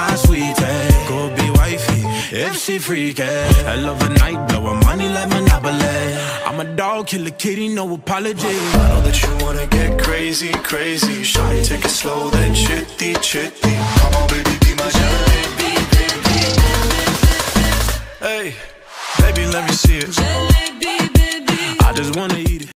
my sweetie. Go be wifey if she freaky. I love a night, blowin' money like Monopoly. I'm a dog, kill a kitty, no apology. I know that you wanna get crazy, crazy. Shawty, take it slow, then chitty, chitty. Come on, baby, be my jalebi. Hey, baby, let me see it. I just wanna eat it.